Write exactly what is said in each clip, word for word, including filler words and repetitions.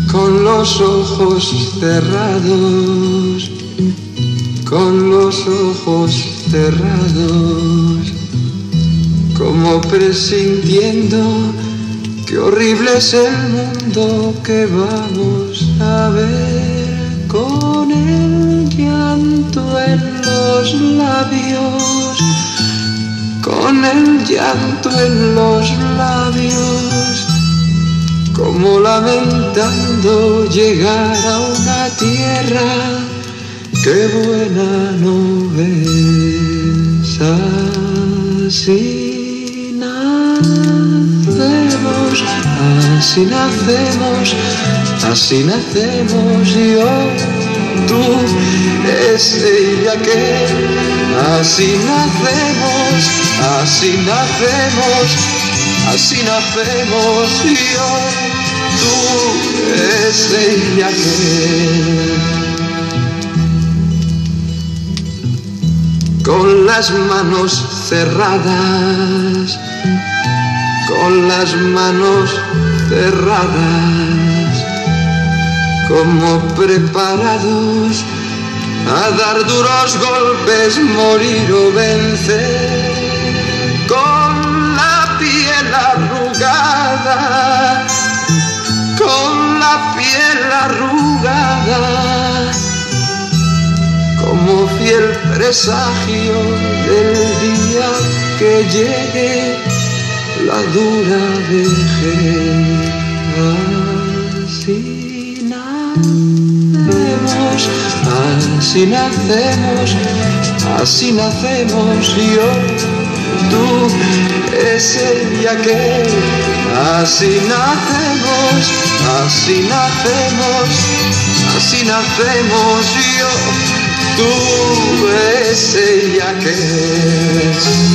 con los ojos cerrados, con los ojos cerrados, como presintiendo qué horrible es el mundo que vamos a ver, con el llanto en los labios, con el llanto en los labios, como lamentando llegar a una tierra que buena no es. Así nacemos, así nacemos, así nacemos yo, tú, ese y aquel. Así nacemos, así nacemos, así nacemos yo, tú, ese y aquel. Con las manos cerradas, con las manos cerradas, como preparados a dar duros golpes, morir o vencer, con la piel arrugada, con la piel arrugada, como fiel presagio del día que llegue la dura vejez. Así nacemos, así nacemos, así nacemos yo, tú, ese y aquel. Así nacemos, así nacemos, así nacemos yo, tú, ese y aquel.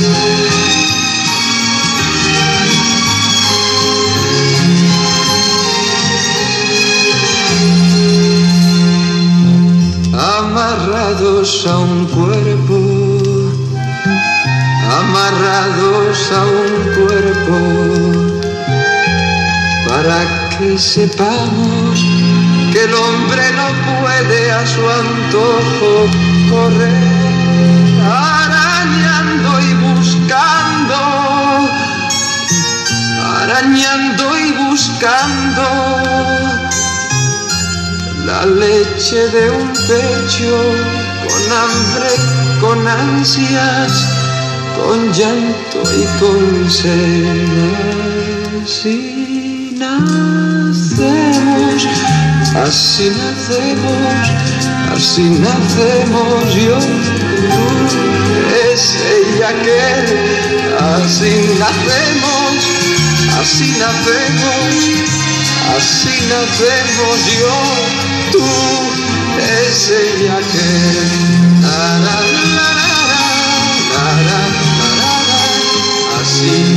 Amarrados a un cuerpo, amarrados a un cuerpo, para que sepamos que el hombre no puede a su antojo correr, arañando y buscando, arañando y buscando la leche de un pecho, con hambre, con ansias, con llanto y con sed. Así nacemos, así nacemos, así nacemos yo, tú, ese y aquel. Así nacemos, así nacemos, así nacemos yo, tú, ese y aquel. La, la, la, la, la, la, la, la, la, así